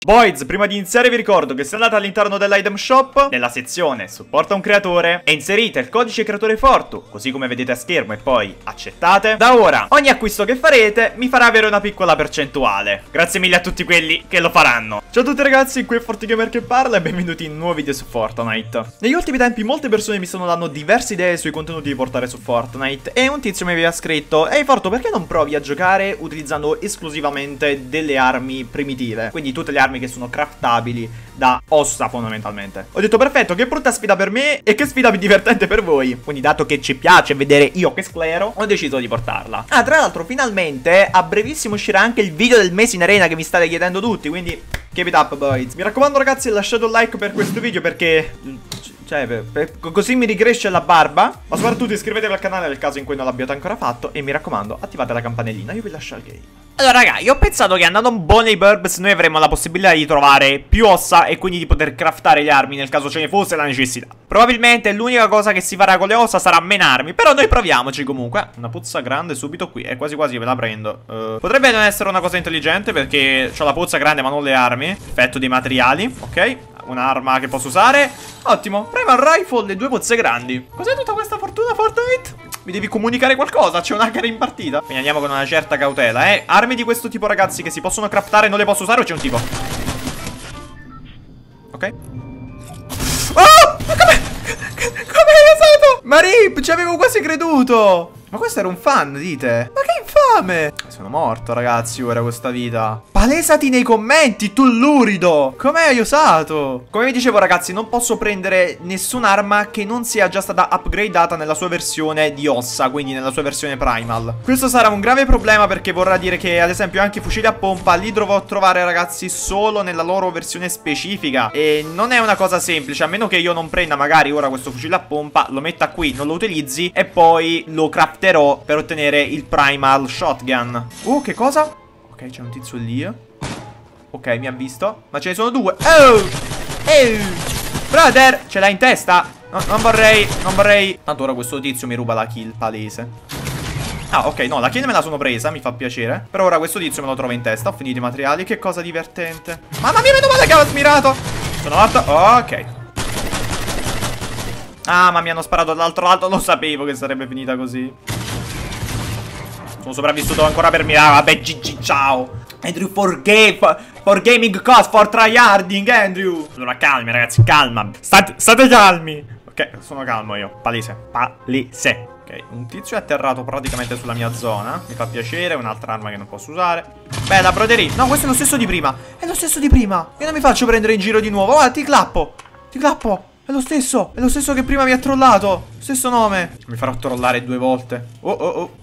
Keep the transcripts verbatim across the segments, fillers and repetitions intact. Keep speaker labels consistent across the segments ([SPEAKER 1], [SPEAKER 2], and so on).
[SPEAKER 1] Boys, prima di iniziare vi ricordo che se andate all'interno dell'item shop, nella sezione supporta un creatore e inserite il codice creatore Fortu, così come vedete a schermo, e poi accettate, da ora ogni acquisto che farete mi farà avere una piccola percentuale. Grazie mille a tutti quelli che lo faranno. Ciao a tutti ragazzi, qui è FortiGamer che parla e benvenuti in un nuovo video su Fortnite. Negli ultimi tempi molte persone mi stanno dando diverse idee sui contenuti da portare su Fortnite e un tizio mi aveva scritto: ehi Fortu, perché non provi a giocare utilizzando esclusivamente delle armi primitive? Quindi tutte le armi che sono craftabili da ossa fondamentalmente. Ho detto perfetto, che brutta sfida per me e che sfida più divertente per voi. Quindi dato che ci piace vedere io che sclero, ho deciso di portarla. Ah, tra l'altro finalmente a brevissimo uscirà anche il video del mese in arena che mi state chiedendo tutti, quindi keep it up boys. Mi raccomando ragazzi, lasciate un like per questo video perché... cioè, per, per, così mi ricresce la barba. Ma soprattutto iscrivetevi al canale nel caso in cui non l'abbiate ancora fatto. E mi raccomando, attivate la campanellina. Io vi lascio al game. Allora raga, io ho pensato che andando un po' nei burbs noi avremmo la possibilità di trovare più ossa e quindi di poter craftare le armi nel caso ce ne fosse la necessità. Probabilmente l'unica cosa che si farà con le ossa sarà menarmi, però noi proviamoci comunque. Una puzza grande subito qui e quasi quasi ve la prendo. uh, Potrebbe non essere una cosa intelligente perché ho la puzza grande ma non le armi. Effetto dei materiali, ok. Un'arma che posso usare. Ottimo. Prima il rifle e due pozze grandi. Cos'è tutta questa fortuna Fortnite? Mi devi comunicare qualcosa? C'è un hacker in partita? Quindi andiamo con una certa cautela, eh. Armi di questo tipo ragazzi che si possono craftare non le posso usare o c'è un tipo? Ok. Oh! Ma come? Come hai usato? Ma rip, ci avevo quasi creduto. Ma questo era un fan, dite? Ma che infame! Sono morto, ragazzi, ora questa vita. Palesati nei commenti, tu lurido! Come hai usato? Come vi dicevo, ragazzi, non posso prendere nessun'arma che non sia già stata upgradata nella sua versione di ossa, quindi nella sua versione primal. Questo sarà un grave problema perché vorrà dire che, ad esempio, anche i fucili a pompa li dovrò trovare, ragazzi, solo nella loro versione specifica. E non è una cosa semplice, a meno che io non prenda magari ora questo fucile a pompa, lo metta qui, non lo utilizzi e poi lo crafterò per ottenere il primal shotgun. Uh, che cosa? Ok, c'è un tizio lì. Ok, mi ha visto. Ma ce ne sono due. Oh! Oh! Brother, ce l'hai in testa? No, non vorrei, non vorrei. Tanto ora questo tizio mi ruba la kill palese. Ah, ok, no, la kill me la sono presa, mi fa piacere. Però ora questo tizio me lo trova in testa. Ho finito i materiali, che cosa divertente. Mamma mia, meno male che aveva smirato. Sono morto, ok. Ah, ma mi hanno sparato dall'altro lato. Lo sapevo che sarebbe finita così. Sono sopravvissuto ancora per mirare. Vabbè, G G, ciao Andrew, for game, for, for gaming cost, for tryharding, Andrew. Allora, calmi ragazzi, calma. State, state calmi. Ok, sono calmo io, palese, palese. Ok, un tizio è atterrato praticamente sulla mia zona. Mi fa piacere, un'altra arma che non posso usare. Bella, broderie. No, questo è lo stesso di prima. È lo stesso di prima. Io non mi faccio prendere in giro di nuovo. Guarda, ti clappo. Ti clappo. È lo stesso. È lo stesso che prima mi ha trollato. Stesso nome. Mi farò trollare due volte. Oh, oh, oh.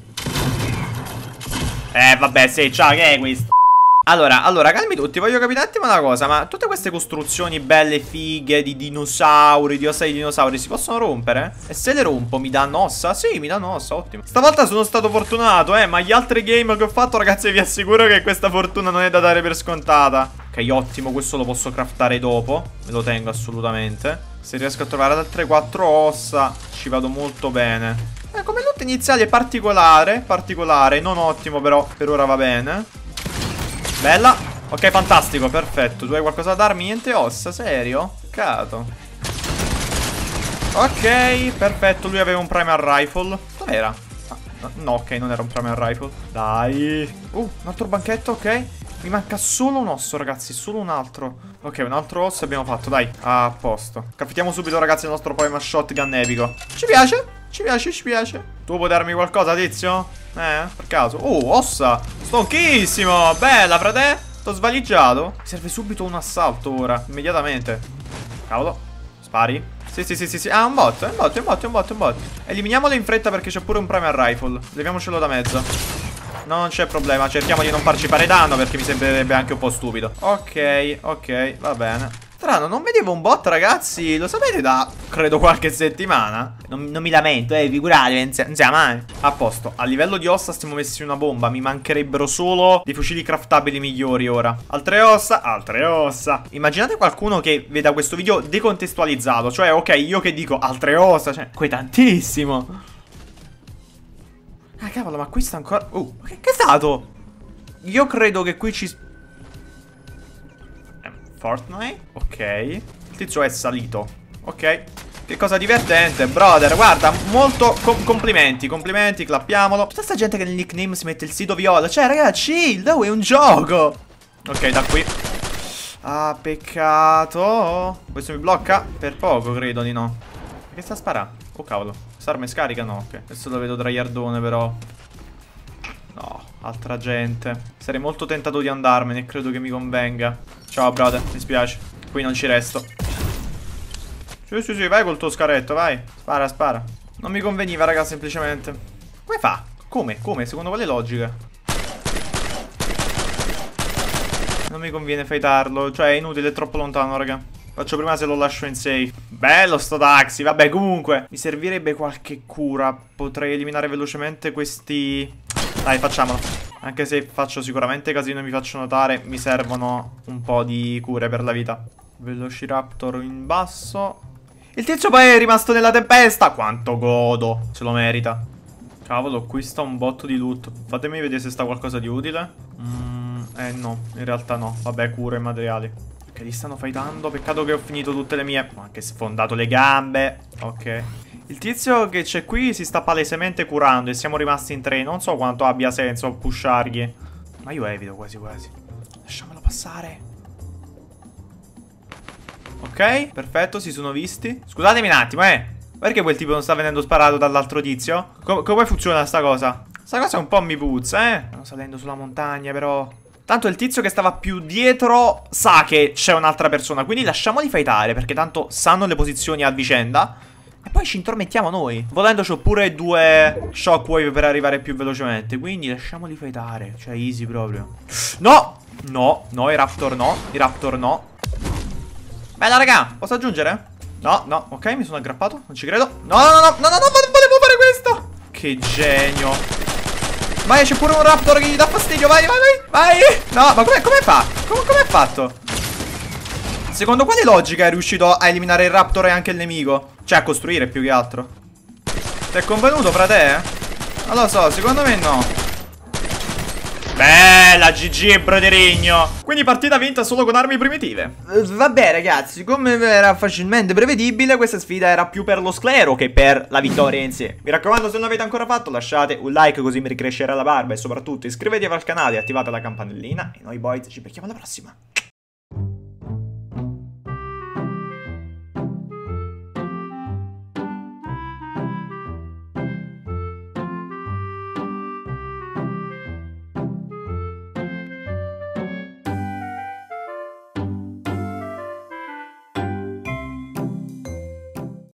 [SPEAKER 1] Eh, vabbè, sì, ciao, che è questo? Allora, allora, calmi tutti, voglio capire un attimo una cosa. Ma tutte queste costruzioni belle, fighe, di dinosauri, di ossa di dinosauri, si possono rompere? E se le rompo mi danno ossa? Sì, mi danno ossa, ottimo. Stavolta sono stato fortunato, eh, ma gli altri game che ho fatto, ragazzi, vi assicuro che questa fortuna non è da dare per scontata. Ok, ottimo, questo lo posso craftare dopo. Me lo tengo assolutamente. Se riesco a trovare altre quattro ossa ci vado molto bene. Eh, come loot iniziale è particolare, particolare, non ottimo però, per ora va bene. Bella. Ok, fantastico, perfetto. Tu hai qualcosa da darmi? Niente ossa, serio? Peccato. Ok, perfetto, lui aveva un primal rifle. Dov'era? Ah, no, no, ok, non era un primal rifle. Dai. Uh, un altro banchetto, ok. Mi manca solo un osso, ragazzi, solo un altro. Ok, un altro osso abbiamo fatto, dai. Ah, a posto. Craftiamo subito, ragazzi, il nostro primal shotgun epico. Ci piace? Ci piace, ci piace. Tu puoi darmi qualcosa, tizio? Eh, per caso. Oh, ossa. Stonchissimo. Bella, frate. T'ho svaligiato. Mi serve subito un assalto ora, immediatamente. Cavolo. Spari. Sì, sì, sì, sì, sì. Ah, un bot, un bot, un bot, un bot, un bot. Eliminiamolo in fretta perché c'è pure un primal rifle. Leviamocelo da mezzo. No, non c'è problema. Cerchiamo di non farci fare danno perché mi sembrerebbe anche un po' stupido. Ok, ok, va bene. Strano, non vedevo un bot, ragazzi. Lo sapete da, credo, qualche settimana. Non, non mi lamento, eh, figuratevi, non sia mai. A posto, a livello di ossa stiamo messi una bomba. Mi mancherebbero solo dei fucili craftabili migliori ora. Altre ossa, altre ossa. Immaginate qualcuno che veda questo video decontestualizzato. Cioè, ok, io che dico altre ossa, cioè, qui tantissimo. Ah, cavolo, ma qui sta ancora... Uh, che, che è stato? Io credo che qui ci... Fortnite. Ok. Il tizio è salito. Ok. Che cosa divertente, brother. Guarda, molto com complimenti, complimenti, clappiamolo. Tutta sta gente che nel nickname si mette il sito viola. Cioè, ragazzi, chill, è un gioco. Ok, da qui. Ah, peccato. Questo mi blocca? Per poco, credo di no. Che sta sparando? Oh, cavolo. Quest'arma è scarica? No, ok. Adesso lo vedo traiardone, però. No, altra gente. Sarei molto tentato di andarmene, credo che mi convenga. Ciao, brother, mi spiace. Qui non ci resto. Sì, sì, sì, vai col tuo scaretto, vai. Spara, spara. Non mi conveniva, raga, semplicemente. Come fa? Come? Come? Secondo quale logica? Non mi conviene fightarlo. Cioè, è inutile, è troppo lontano, raga. Faccio prima se lo lascio in safe. Bello sto taxi. Vabbè, comunque mi servirebbe qualche cura. Potrei eliminare velocemente questi. Dai, facciamolo. Anche se faccio sicuramente casino e mi faccio notare, mi servono un po' di cure per la vita. Velociraptor in basso. Il tizio poi è rimasto nella tempesta. Quanto godo. Se lo merita. Cavolo, qui sta un botto di loot. Fatemi vedere se sta qualcosa di utile. Mm, eh no, in realtà no. Vabbè, cure e materiali. Ok, li stanno fightando. Peccato che ho finito tutte le mie. Ho anche sfondato le gambe. Ok. Il tizio che c'è qui si sta palesemente curando e siamo rimasti in tre. Non so quanto abbia senso pushargli. Ma io evito quasi quasi. Lasciamolo passare. Ok, perfetto, si sono visti. Scusatemi un attimo, eh. Perché quel tipo non sta venendo sparato dall'altro tizio? Com come funziona sta cosa? Sta cosa un po' mi puzza, eh. Stanno salendo sulla montagna, però. Tanto il tizio che stava più dietro sa che c'è un'altra persona. Quindi lasciamoli fightare, perché tanto sanno le posizioni a vicenda. E poi ci intromettiamo noi. Volendo c'ho pure due shockwave per arrivare più velocemente. Quindi lasciamoli fightare. Cioè easy proprio. No! No, no, i raptor no. I raptor no. Bella raga, posso aggiungere? No, no, ok, mi sono aggrappato, non ci credo. No, no, no, no, no, no, no, volevo fare questo. Che genio. Vai, c'è pure un raptor che gli dà fastidio, vai, vai, vai, vai. No, ma come, come fa? Come, come è fatto? Secondo quale logica è riuscito a eliminare il raptor e anche il nemico? Cioè a costruire più che altro. Ti è convenuto, frate? Non lo so, secondo me no. Bella G G broderigno. Quindi partita vinta solo con armi primitive. uh, Vabbè ragazzi, come era facilmente prevedibile, questa sfida era più per lo sclero che per la vittoria in sé. Mi raccomando, se non l'avete ancora fatto lasciate un like così mi ricrescerà la barba. E soprattutto iscrivetevi al canale e attivate la campanellina. E noi boys ci becchiamo alla prossima.